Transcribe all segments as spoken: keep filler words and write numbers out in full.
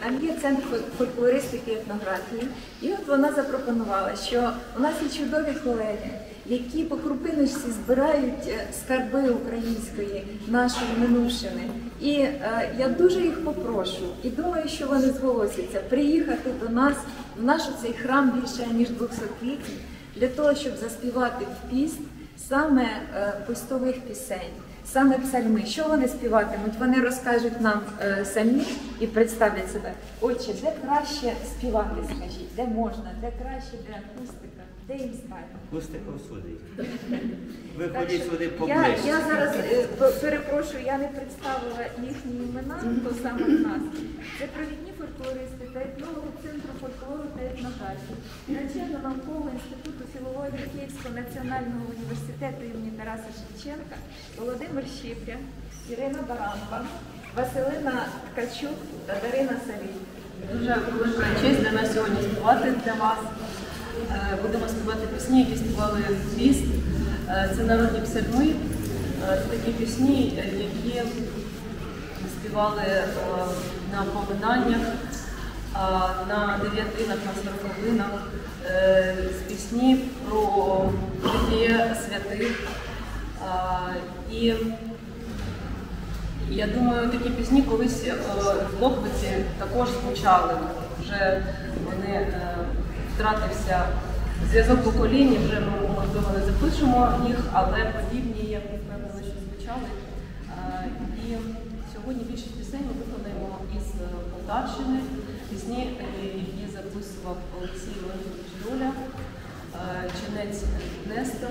там є центр фольклористики і етнографії. І от вона запропонувала, що у нас є чудові колеги, які по крупиночці збирають скарби української, нашої минувшини. І е, я дуже їх попрошу, і думаю, що вони зголосяться приїхати до нас, в наш цей храм більше, ніж двохсотлітній, для того, щоб заспівати в піст саме е, пустових пісень, саме псальми. Що вони співатимуть? Вони розкажуть нам е, самі і представлять себе. Отче, де краще співати, скажіть, де можна, де краще, де акустика, де їм спати? Акустика всюди. Виходіть сюди поближче. Я, я зараз е, перепрошую, я не представила їхні імена, то саме в нас. Це провідні фольклористи та етнологи Центру фольклору та етнографії, начальник наукового інституту філології Київського національного університету імені Тараса Шевченка Володимир Щіпря, Ірина Баранова, Василина Ткачук та Дарина Савій. Дуже велика честь для нас сьогодні співати для вас. Будемо співати пісні, які співали в піст. Це народні псальми, це такі пісні, які співали на поминаннях, на дев'ятинах, на сороковинах, з пісні про життя святих. І я думаю, такі пісні колись в Лохвиці також звучали. Вже вони втратився зв'язок поколінь, вже ми, можливо, не запишемо їх, але подібні, я впевнена, що звучали. І сьогодні більшість пісень ми виконаємо із Полтавщини, пісні, які записував Олексій Леонідович Доля, чинець Нестор,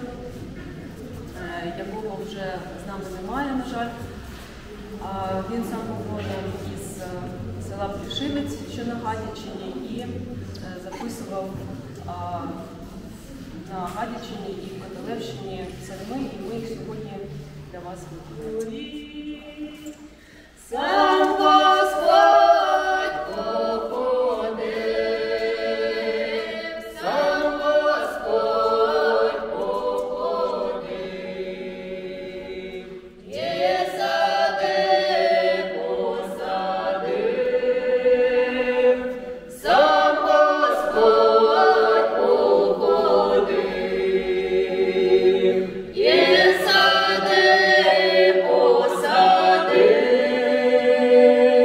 якого вже з нами немає, на жаль. Він сам походив із села Плішивець, що на Гадячині, і записував на Гадячині і в Котелевщині псальми, і ми їх сьогодні для вас виконуємо. Сам Господь походив, сам Господь походив, є сади посадив, сам Господь походив, є сади посадив.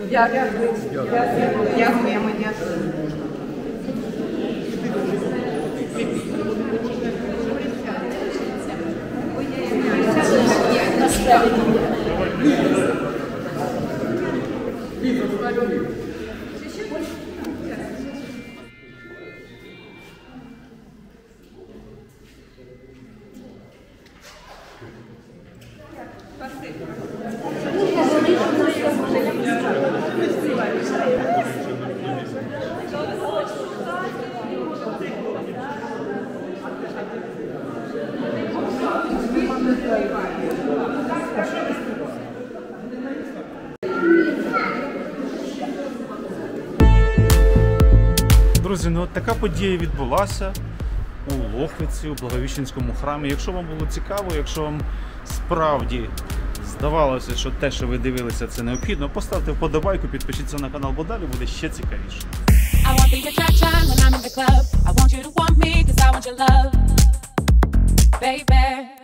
Дякую. Дякуємо, дякую. Друзі, ну от така подія відбулася у Лохвиці, у Благовіщенському храмі. Якщо вам було цікаво, якщо вам справді здавалося, що те, що ви дивилися, це необхідно, поставте вподобайку, підпишіться на канал, бо далі буде ще цікавіше. I want the attraction when I'm in the club. I want you to want me 'cause I want your love, baby.